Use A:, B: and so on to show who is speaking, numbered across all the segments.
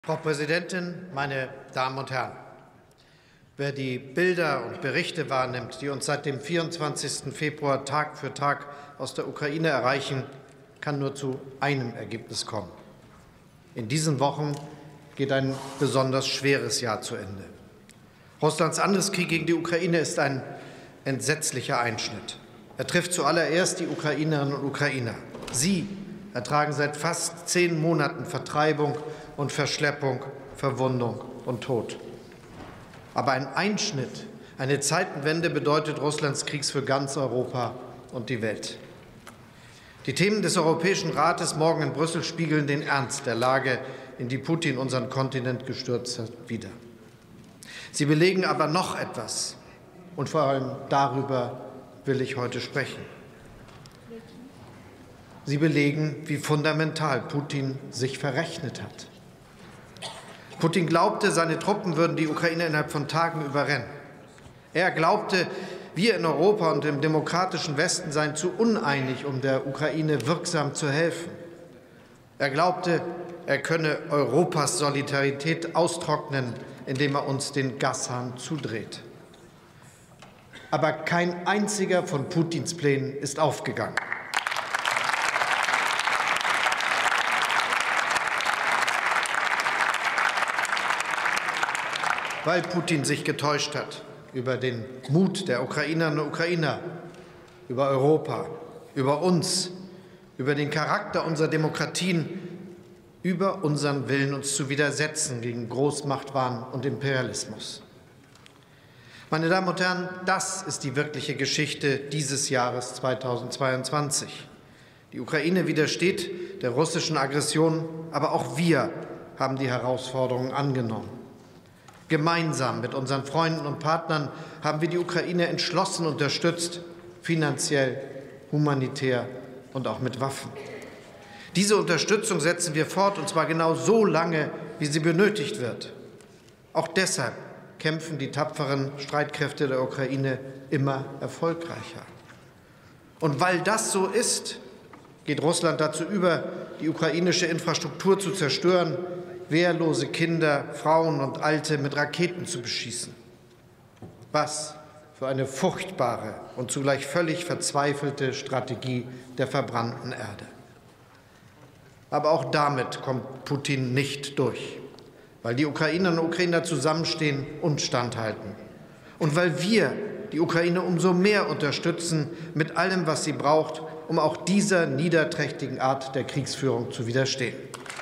A: Frau Präsidentin, meine Damen und Herren! Wer die Bilder und Berichte wahrnimmt, die uns seit dem 24. Februar Tag für Tag aus der Ukraine erreichen, kann nur zu einem Ergebnis kommen. In diesen Wochen geht ein besonders schweres Jahr zu Ende. Russlands Angriffskrieg gegen die Ukraine ist ein entsetzlicher Einschnitt. Er trifft zuallererst die Ukrainerinnen und Ukrainer. Sie ertragen seit fast 10 Monaten Vertreibung und Verschleppung, Verwundung und Tod. Aber ein Einschnitt, eine Zeitenwende bedeutet Russlands Krieg für ganz Europa und die Welt. Die Themen des Europäischen Rates morgen in Brüssel spiegeln den Ernst der Lage, in die Putin unseren Kontinent gestürzt hat, wider. Sie belegen aber noch etwas, und vor allem darüber will ich heute sprechen. Sie belegen, wie fundamental Putin sich verrechnet hat. Putin glaubte, seine Truppen würden die Ukraine innerhalb von Tagen überrennen. Er glaubte, wir in Europa und im demokratischen Westen seien zu uneinig, um der Ukraine wirksam zu helfen. Er glaubte, er könne Europas Solidarität austrocknen, indem er uns den Gashahn zudreht. Aber kein einziger von Putins Plänen ist aufgegangen. Weil Putin sich getäuscht hat über den Mut der Ukrainerinnen und Ukrainer, über Europa, über uns, über den Charakter unserer Demokratien, über unseren Willen, uns zu widersetzen gegen Großmachtwahn und Imperialismus. Meine Damen und Herren, das ist die wirkliche Geschichte dieses Jahres 2022. Die Ukraine widersteht der russischen Aggression, aber auch wir haben die Herausforderungen angenommen. Gemeinsam mit unseren Freunden und Partnern haben wir die Ukraine entschlossen unterstützt, finanziell, humanitär und auch mit Waffen. Diese Unterstützung setzen wir fort, und zwar genau so lange, wie sie benötigt wird. Auch deshalb kämpfen die tapferen Streitkräfte der Ukraine immer erfolgreicher. Und weil das so ist, geht Russland dazu über, die ukrainische Infrastruktur zu zerstören, wehrlose Kinder, Frauen und Alte mit Raketen zu beschießen. Was für eine furchtbare und zugleich völlig verzweifelte Strategie der verbrannten Erde. Aber auch damit kommt Putin nicht durch, weil die Ukrainerinnen und Ukrainer zusammenstehen und standhalten. Und weil wir die Ukraine umso mehr unterstützen mit allem, was sie braucht, um auch dieser niederträchtigen Art der Kriegsführung zu widerstehen.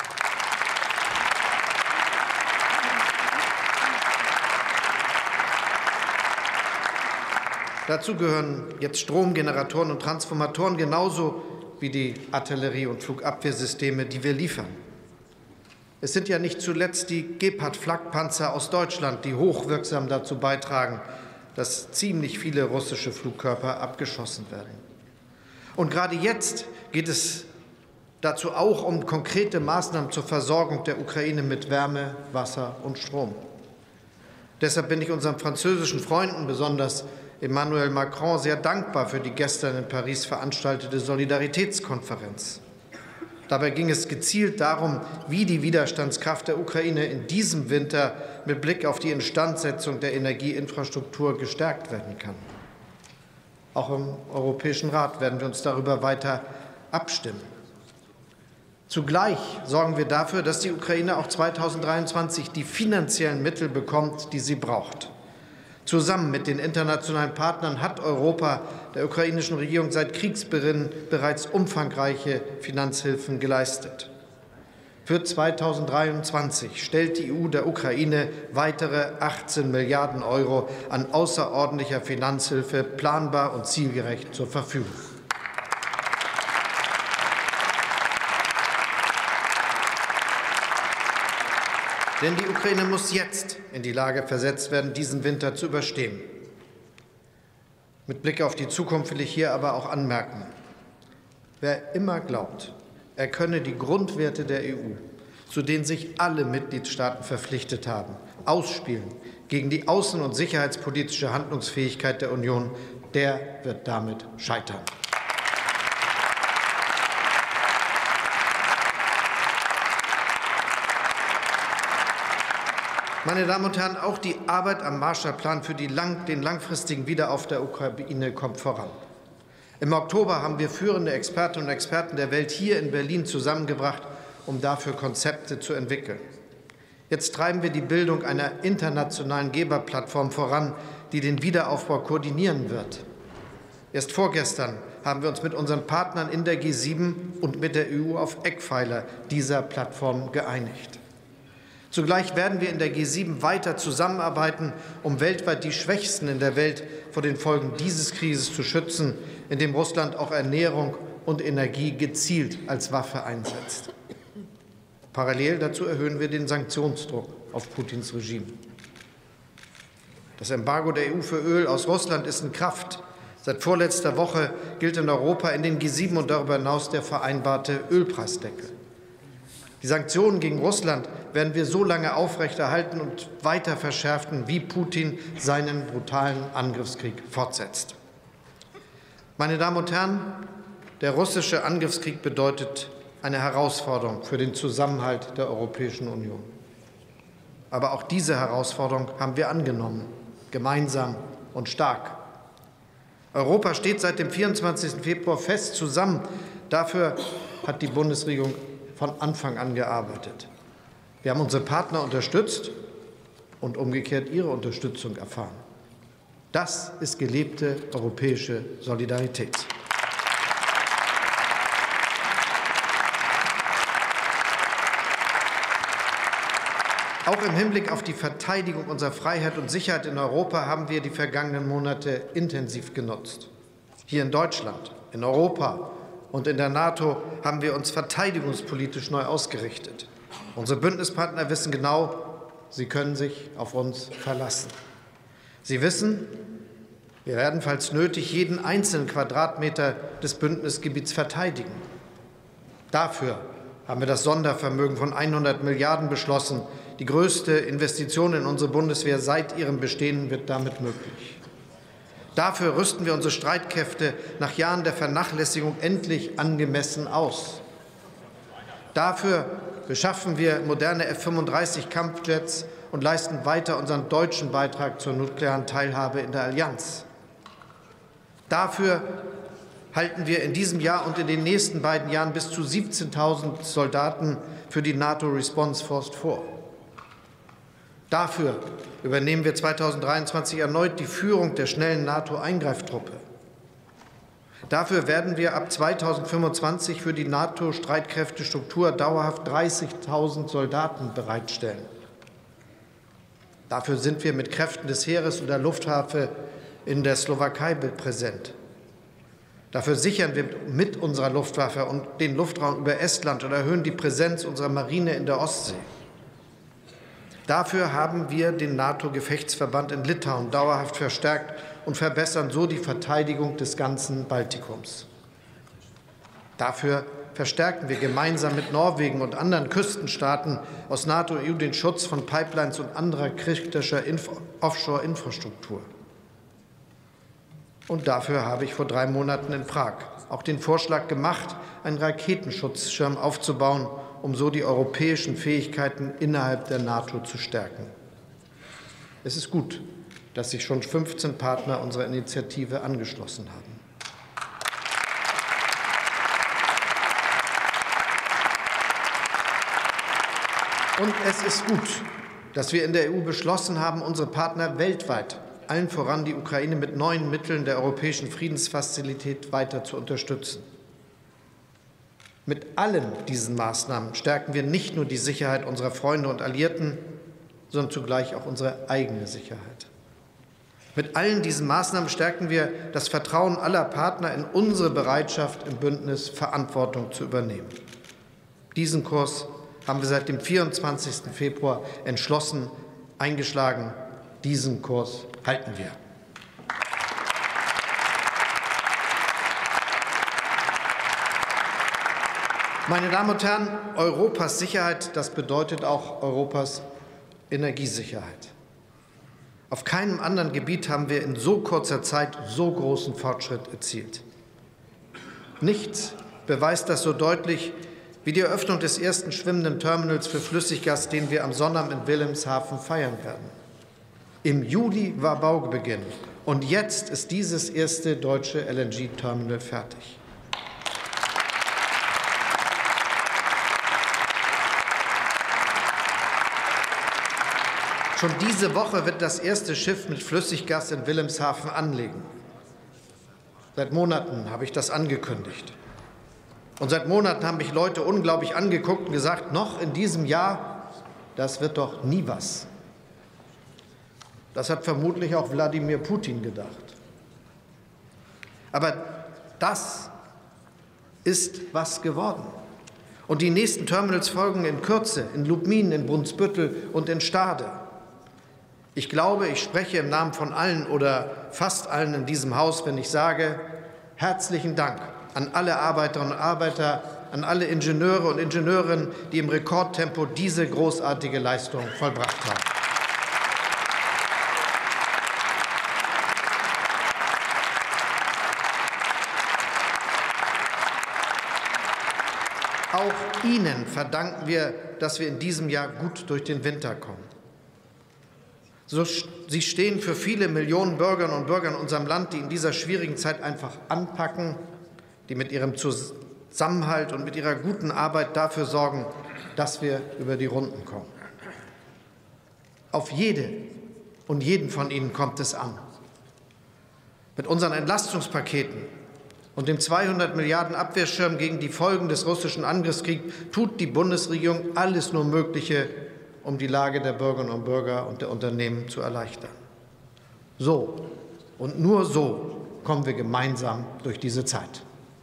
A: Dazu gehören jetzt Stromgeneratoren und Transformatoren, genauso wie die Artillerie- und Flugabwehrsysteme, die wir liefern. Es sind ja nicht zuletzt die Gepard-Flakpanzer aus Deutschland, die hochwirksam dazu beitragen, dass ziemlich viele russische Flugkörper abgeschossen werden. Und gerade jetzt geht es dazu auch um konkrete Maßnahmen zur Versorgung der Ukraine mit Wärme, Wasser und Strom. Deshalb bin ich unseren französischen Freunden, besonders Emmanuel Macron, sehr dankbar für die gestern in Paris veranstaltete Solidaritätskonferenz. Dabei ging es gezielt darum, wie die Widerstandskraft der Ukraine in diesem Winter mit Blick auf die Instandsetzung der Energieinfrastruktur gestärkt werden kann. Auch im Europäischen Rat werden wir uns darüber weiter abstimmen. Zugleich sorgen wir dafür, dass die Ukraine auch 2023 die finanziellen Mittel bekommt, die sie braucht. Zusammen mit den internationalen Partnern hat Europa der ukrainischen Regierung seit Kriegsbeginn bereits umfangreiche Finanzhilfen geleistet. Für 2023 stellt die EU der Ukraine weitere 18 Milliarden € an außerordentlicher Finanzhilfe planbar und zielgerecht zur Verfügung. Denn die Ukraine muss jetzt in die Lage versetzt werden, diesen Winter zu überstehen. Mit Blick auf die Zukunft will ich hier aber auch anmerken: Wer immer glaubt, er könne die Grundwerte der EU, zu denen sich alle Mitgliedstaaten verpflichtet haben, ausspielen gegen die außen- und sicherheitspolitische Handlungsfähigkeit der Union, der wird damit scheitern. Meine Damen und Herren, auch die Arbeit am Marshallplan für den langfristigen Wiederaufbau der Ukraine kommt voran. Im Oktober haben wir führende Expertinnen und Experten der Welt hier in Berlin zusammengebracht, um dafür Konzepte zu entwickeln. Jetzt treiben wir die Bildung einer internationalen Geberplattform voran, die den Wiederaufbau koordinieren wird. Erst vorgestern haben wir uns mit unseren Partnern in der G7 und mit der EU auf Eckpfeiler dieser Plattform geeinigt. Zugleich werden wir in der G7 weiter zusammenarbeiten, um weltweit die Schwächsten in der Welt vor den Folgen dieses Krieges zu schützen, indem Russland auch Ernährung und Energie gezielt als Waffe einsetzt. Parallel dazu erhöhen wir den Sanktionsdruck auf Putins Regime. Das Embargo der EU für Öl aus Russland ist in Kraft. Seit vorletzter Woche gilt in Europa in den G7 und darüber hinaus der vereinbarte Ölpreisdeckel. Die Sanktionen gegen Russland werden wir so lange aufrechterhalten und weiter verschärfen, wie Putin seinen brutalen Angriffskrieg fortsetzt. Meine Damen und Herren, der russische Angriffskrieg bedeutet eine Herausforderung für den Zusammenhalt der Europäischen Union. Aber auch diese Herausforderung haben wir angenommen, gemeinsam und stark. Europa steht seit dem 24. Februar fest zusammen. Dafür hat die Bundesregierung von Anfang an gearbeitet. Wir haben unsere Partner unterstützt und umgekehrt ihre Unterstützung erfahren. Das ist gelebte europäische Solidarität. Auch im Hinblick auf die Verteidigung unserer Freiheit und Sicherheit in Europa haben wir die vergangenen Monate intensiv genutzt. Hier in Deutschland, in Europa und in der NATO haben wir uns verteidigungspolitisch neu ausgerichtet. Unsere Bündnispartner wissen genau, sie können sich auf uns verlassen. Sie wissen, wir werden, falls nötig, jeden einzelnen Quadratmeter des Bündnisgebiets verteidigen. Dafür haben wir das Sondervermögen von 100 Milliarden beschlossen. Die größte Investition in unsere Bundeswehr seit ihrem Bestehen wird damit möglich. Dafür rüsten wir unsere Streitkräfte nach Jahren der Vernachlässigung endlich angemessen aus. Dafür beschaffen wir moderne F-35-Kampfjets und leisten weiter unseren deutschen Beitrag zur nuklearen Teilhabe in der Allianz. Dafür halten wir in diesem Jahr und in den nächsten beiden Jahren bis zu 17.000 Soldaten für die NATO Response Force vor. Dafür übernehmen wir 2023 erneut die Führung der schnellen NATO-Eingreiftruppe. Dafür werden wir ab 2025 für die NATO-Streitkräftestruktur dauerhaft 30.000 Soldaten bereitstellen. Dafür sind wir mit Kräften des Heeres und der Luftwaffe in der Slowakei präsent. Dafür sichern wir mit unserer Luftwaffe und den Luftraum über Estland und erhöhen die Präsenz unserer Marine in der Ostsee. Dafür haben wir den NATO-Gefechtsverband in Litauen dauerhaft verstärkt und verbessern so die Verteidigung des ganzen Baltikums. Dafür verstärken wir gemeinsam mit Norwegen und anderen Küstenstaaten aus NATO und EU den Schutz von Pipelines und anderer kritischer Offshore-Infrastruktur. Und dafür habe ich vor 3 Monaten in Prag auch den Vorschlag gemacht, einen Raketenschutzschirm aufzubauen, um so die europäischen Fähigkeiten innerhalb der NATO zu stärken. Es ist gut, dass sich schon 15 Partner unserer Initiative angeschlossen haben. Und es ist gut, dass wir in der EU beschlossen haben, unsere Partner weltweit, allen voran die Ukraine, mit neuen Mitteln der Europäischen Friedensfazilität weiter zu unterstützen. Mit allen diesen Maßnahmen stärken wir nicht nur die Sicherheit unserer Freunde und Alliierten, sondern zugleich auch unsere eigene Sicherheit. Mit allen diesen Maßnahmen stärken wir das Vertrauen aller Partner in unsere Bereitschaft, im Bündnis Verantwortung zu übernehmen. Diesen Kurs haben wir seit dem 24. Februar entschlossen eingeschlagen. Diesen Kurs halten wir. Meine Damen und Herren, Europas Sicherheit, das bedeutet auch Europas Energiesicherheit. Auf keinem anderen Gebiet haben wir in so kurzer Zeit so großen Fortschritt erzielt. Nichts beweist das so deutlich wie die Eröffnung des ersten schwimmenden Terminals für Flüssiggas, den wir am Sonnabend in Wilhelmshaven feiern werden. Im Juli war Baubeginn, und jetzt ist dieses erste deutsche LNG-Terminal fertig. Schon diese Woche wird das erste Schiff mit Flüssiggas in Wilhelmshaven anlegen. Seit Monaten habe ich das angekündigt. Und seit Monaten haben mich Leute unglaublich angeguckt und gesagt, noch in diesem Jahr, das wird doch nie was. Das hat vermutlich auch Wladimir Putin gedacht. Aber das ist was geworden. Und die nächsten Terminals folgen in Kürze, in Lubmin, in Brunsbüttel und in Stade. Ich glaube, ich spreche im Namen von allen oder fast allen in diesem Haus, wenn ich sage, herzlichen Dank an alle Arbeiterinnen und Arbeiter, an alle Ingenieure und Ingenieurinnen, die im Rekordtempo diese großartige Leistung vollbracht haben. Auch Ihnen verdanken wir, dass wir in diesem Jahr gut durch den Winter kommen. Sie stehen für viele Millionen Bürgerinnen und Bürger in unserem Land, die in dieser schwierigen Zeit einfach anpacken, die mit ihrem Zusammenhalt und mit ihrer guten Arbeit dafür sorgen, dass wir über die Runden kommen. Auf jede und jeden von Ihnen kommt es an. Mit unseren Entlastungspaketen und dem 200 Milliarden Abwehrschirm gegen die Folgen des russischen Angriffskriegs tut die Bundesregierung alles nur Mögliche, um die Lage der Bürgerinnen und Bürger und der Unternehmen zu erleichtern. So und nur so kommen wir gemeinsam durch diese Zeit.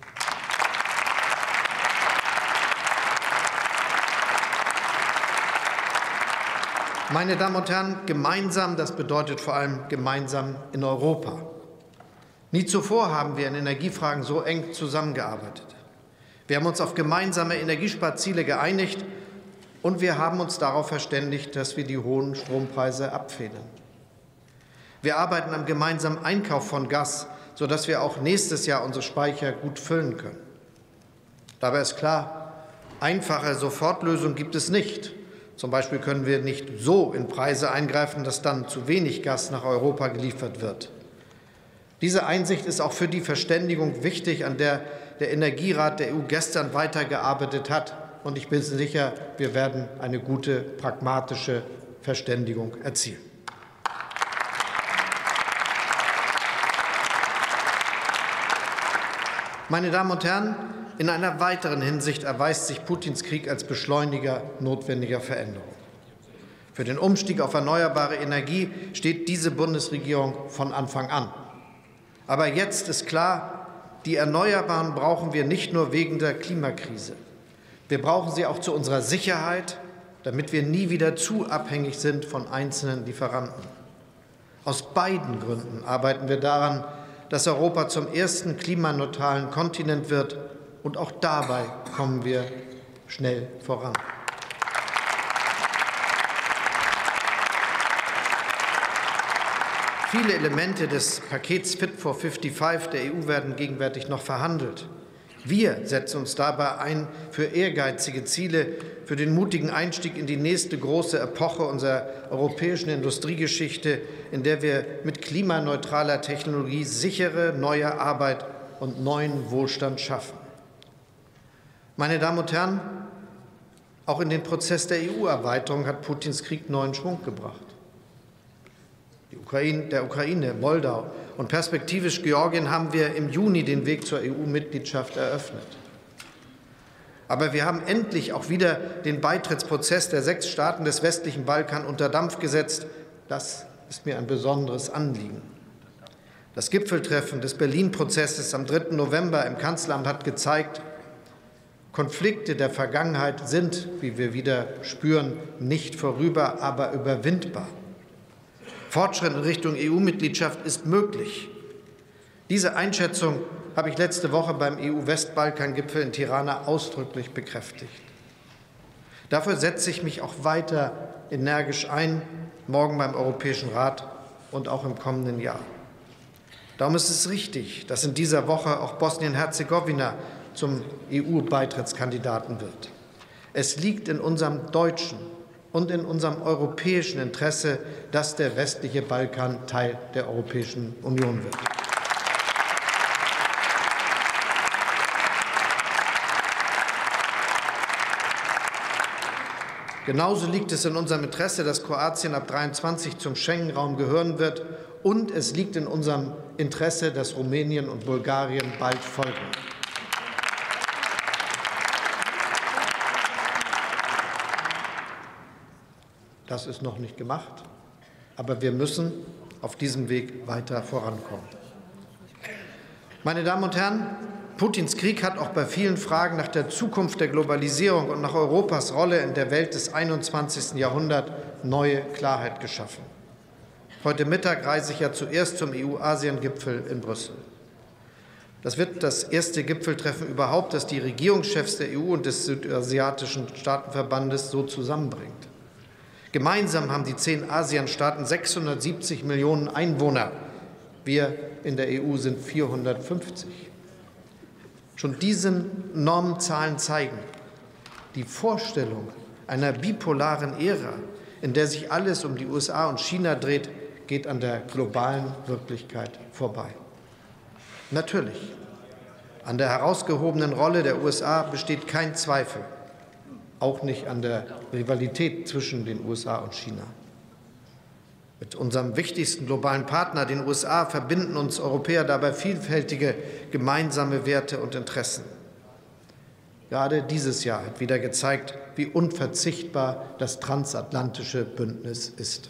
A: Meine Damen und Herren, gemeinsam, das bedeutet vor allem gemeinsam in Europa. Nie zuvor haben wir in Energiefragen so eng zusammengearbeitet. Wir haben uns auf gemeinsame Energiesparziele geeinigt, und wir haben uns darauf verständigt, dass wir die hohen Strompreise abfedern. Wir arbeiten am gemeinsamen Einkauf von Gas, sodass wir auch nächstes Jahr unsere Speicher gut füllen können. Dabei ist klar, einfache Sofortlösungen gibt es nicht. Zum Beispiel können wir nicht so in Preise eingreifen, dass dann zu wenig Gas nach Europa geliefert wird. Diese Einsicht ist auch für die Verständigung wichtig, an der der Energierat der EU gestern weitergearbeitet hat. Und ich bin sicher, wir werden eine gute, pragmatische Verständigung erzielen. Meine Damen und Herren, in einer weiteren Hinsicht erweist sich Putins Krieg als Beschleuniger notwendiger Veränderungen. Für den Umstieg auf erneuerbare Energie steht diese Bundesregierung von Anfang an. Aber jetzt ist klar, die Erneuerbaren brauchen wir nicht nur wegen der Klimakrise. Wir brauchen sie auch zu unserer Sicherheit, damit wir nie wieder zu abhängig sind von einzelnen Lieferanten. Aus beiden Gründen arbeiten wir daran, dass Europa zum ersten klimaneutralen Kontinent wird, und auch dabei kommen wir schnell voran. Viele Elemente des Pakets Fit for 55 der EU werden gegenwärtig noch verhandelt. Wir setzen uns dabei ein für ehrgeizige Ziele, für den mutigen Einstieg in die nächste große Epoche unserer europäischen Industriegeschichte, in der wir mit klimaneutraler Technologie sichere neue Arbeit und neuen Wohlstand schaffen. Meine Damen und Herren, auch in den Prozess der EU-Erweiterung hat Putins Krieg neuen Schwung gebracht. Der Ukraine, Moldau und perspektivisch Georgien haben wir im Juni den Weg zur EU-Mitgliedschaft eröffnet. Aber wir haben endlich auch wieder den Beitrittsprozess der 6 Staaten des westlichen Balkan unter Dampf gesetzt. Das ist mir ein besonderes Anliegen. Das Gipfeltreffen des Berlin-Prozesses am 3. November im Kanzleramt hat gezeigt, Konflikte der Vergangenheit sind, wie wir wieder spüren, nicht vorüber, aber überwindbar. Fortschritt in Richtung EU-Mitgliedschaft ist möglich. Diese Einschätzung habe ich letzte Woche beim EU-Westbalkan-Gipfel in Tirana ausdrücklich bekräftigt. Dafür setze ich mich auch weiter energisch ein, morgen beim Europäischen Rat und auch im kommenden Jahr. Darum ist es richtig, dass in dieser Woche auch Bosnien-Herzegowina zum EU-Beitrittskandidaten wird. Es liegt in unserem deutschen und in unserem europäischen Interesse, dass der westliche Balkan Teil der Europäischen Union wird. Genauso liegt es in unserem Interesse, dass Kroatien ab 2023 zum Schengen-Raum gehören wird, und es liegt in unserem Interesse, dass Rumänien und Bulgarien bald folgen. Das ist noch nicht gemacht, aber wir müssen auf diesem Weg weiter vorankommen. Meine Damen und Herren, Putins Krieg hat auch bei vielen Fragen nach der Zukunft der Globalisierung und nach Europas Rolle in der Welt des 21. Jahrhunderts neue Klarheit geschaffen. Heute Mittag reise ich ja zuerst zum EU-Asien-Gipfel in Brüssel. Das wird das erste Gipfeltreffen überhaupt, das die Regierungschefs der EU und des Südasiatischen Staatenverbandes so zusammenbringt. Gemeinsam haben die 10 ASEAN-Staaten 670 Millionen Einwohner. Wir in der EU sind 450. Schon diese Normenzahlen zeigen, die Vorstellung einer bipolaren Ära, in der sich alles um die USA und China dreht, geht an der globalen Wirklichkeit vorbei. Natürlich, an der herausgehobenen Rolle der USA besteht kein Zweifel, auch nicht an der Rivalität zwischen den USA und China. Mit unserem wichtigsten globalen Partner, den USA, verbinden uns Europäer dabei vielfältige gemeinsame Werte und Interessen. Gerade dieses Jahr hat wieder gezeigt, wie unverzichtbar das transatlantische Bündnis ist.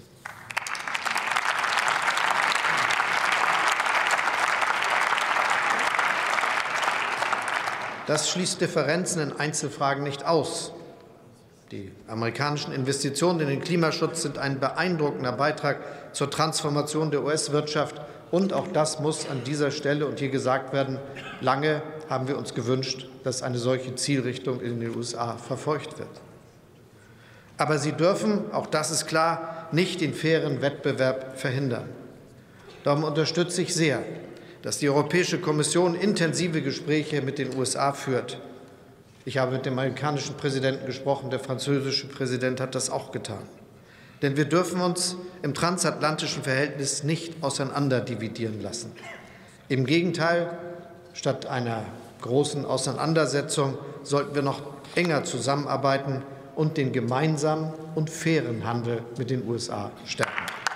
A: Das schließt Differenzen in Einzelfragen nicht aus. Die amerikanischen Investitionen in den Klimaschutz sind ein beeindruckender Beitrag zur Transformation der US-Wirtschaft. Und auch das muss an dieser Stelle und hier gesagt werden, lange haben wir uns gewünscht, dass eine solche Zielrichtung in den USA verfolgt wird. Aber sie dürfen, auch das ist klar, nicht den fairen Wettbewerb verhindern. Darum unterstütze ich sehr, dass die Europäische Kommission intensive Gespräche mit den USA führt. Ich habe mit dem amerikanischen Präsidenten gesprochen, der französische Präsident hat das auch getan. Denn wir dürfen uns im transatlantischen Verhältnis nicht auseinanderdividieren lassen. Im Gegenteil, statt einer großen Auseinandersetzung sollten wir noch enger zusammenarbeiten und den gemeinsamen und fairen Handel mit den USA stärken.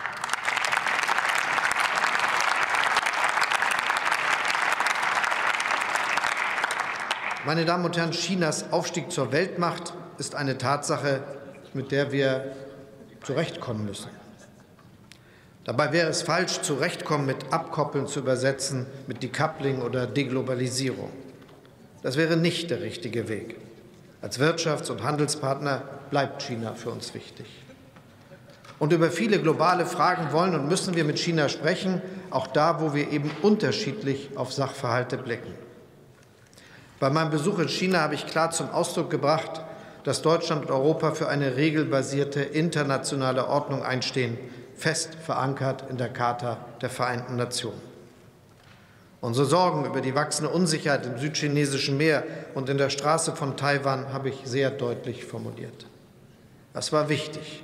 A: Meine Damen und Herren, Chinas Aufstieg zur Weltmacht ist eine Tatsache, mit der wir zurechtkommen müssen. Dabei wäre es falsch, zurechtkommen mit Abkoppeln zu übersetzen, mit Decoupling oder Deglobalisierung. Das wäre nicht der richtige Weg. Als Wirtschafts- und Handelspartner bleibt China für uns wichtig. Und über viele globale Fragen wollen und müssen wir mit China sprechen, auch da, wo wir eben unterschiedlich auf Sachverhalte blicken. Bei meinem Besuch in China habe ich klar zum Ausdruck gebracht, dass Deutschland und Europa für eine regelbasierte internationale Ordnung einstehen, fest verankert in der Charta der Vereinten Nationen. Unsere Sorgen über die wachsende Unsicherheit im südchinesischen Meer und in der Straße von Taiwan habe ich sehr deutlich formuliert. Das war wichtig.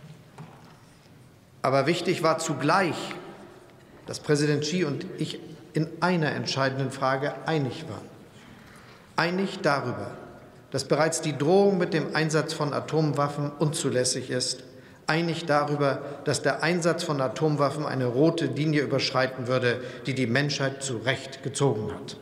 A: Aber wichtig war zugleich, dass Präsident Xi und ich in einer entscheidenden Frage einig waren. Einig darüber, dass bereits die Drohung mit dem Einsatz von Atomwaffen unzulässig ist, einig darüber, dass der Einsatz von Atomwaffen eine rote Linie überschreiten würde, die die Menschheit zu Recht gezogen hat.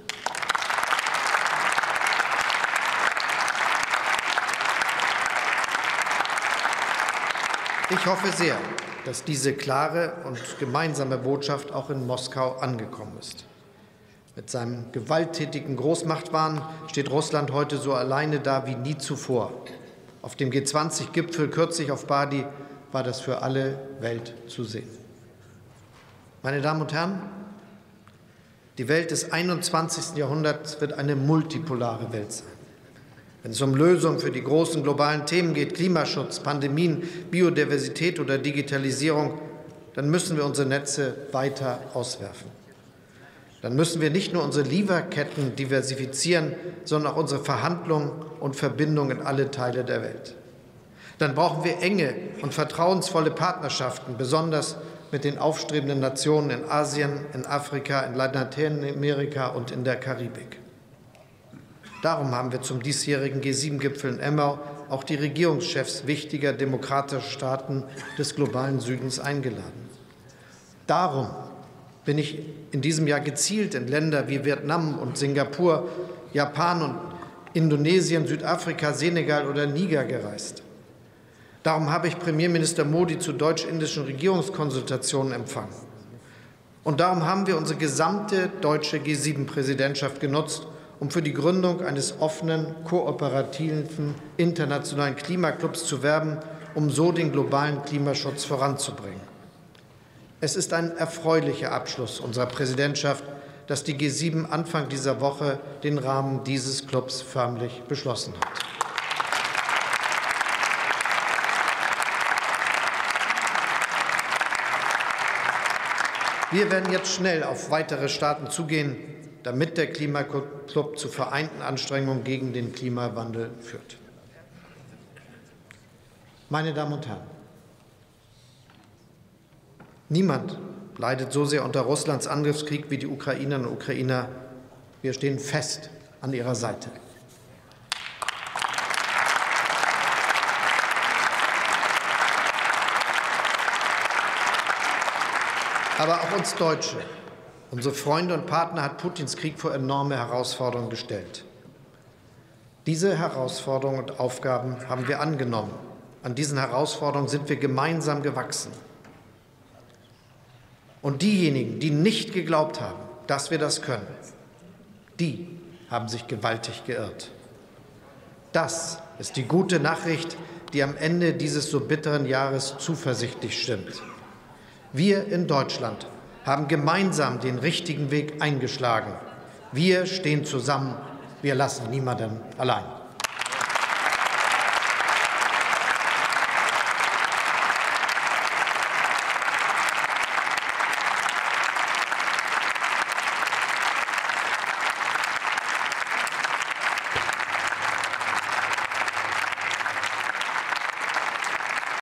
A: Ich hoffe sehr, dass diese klare und gemeinsame Botschaft auch in Moskau angekommen ist. Mit seinem gewalttätigen Großmachtwahn steht Russland heute so alleine da wie nie zuvor. Auf dem G20-Gipfel kürzlich auf Bali war das für alle Welt zu sehen. Meine Damen und Herren, die Welt des 21. Jahrhunderts wird eine multipolare Welt sein. Wenn es um Lösungen für die großen globalen Themen geht, Klimaschutz, Pandemien, Biodiversität oder Digitalisierung, dann müssen wir unsere Netze weiter auswerfen. dann müssen wir nicht nur unsere Lieferketten diversifizieren, sondern auch unsere Verhandlungen und Verbindungen in alle Teile der Welt. Dann brauchen wir enge und vertrauensvolle Partnerschaften, besonders mit den aufstrebenden Nationen in Asien, in Afrika, in Lateinamerika und in der Karibik. Darum haben wir zum diesjährigen G7-Gipfel in Emmau auch die Regierungschefs wichtiger demokratischer Staaten des globalen Südens eingeladen. Darum bin ich in diesem Jahr gezielt in Länder wie Vietnam und Singapur, Japan und Indonesien, Südafrika, Senegal oder Niger gereist. Darum habe ich Premierminister Modi zu deutsch-indischen Regierungskonsultationen empfangen. Und darum haben wir unsere gesamte deutsche G7-Präsidentschaft genutzt, um für die Gründung eines offenen, kooperativen, internationalen Klimaclubs zu werben, um so den globalen Klimaschutz voranzubringen. Es ist ein erfreulicher Abschluss unserer Präsidentschaft, dass die G7 Anfang dieser Woche den Rahmen dieses Clubs förmlich beschlossen hat. Wir werden jetzt schnell auf weitere Staaten zugehen, damit der Klimaclub zu vereinten Anstrengungen gegen den Klimawandel führt. Meine Damen und Herren, niemand leidet so sehr unter Russlands Angriffskrieg wie die Ukrainerinnen und Ukrainer. Wir stehen fest an ihrer Seite. Aber auch uns Deutsche, unsere Freunde und Partner, hat Putins Krieg vor enorme Herausforderungen gestellt. Diese Herausforderungen und Aufgaben haben wir angenommen. An diesen Herausforderungen sind wir gemeinsam gewachsen. Und diejenigen, die nicht geglaubt haben, dass wir das können, die haben sich gewaltig geirrt. Das ist die gute Nachricht, die am Ende dieses so bitteren Jahres zuversichtlich stimmt. Wir in Deutschland haben gemeinsam den richtigen Weg eingeschlagen. Wir stehen zusammen. Wir lassen niemanden allein.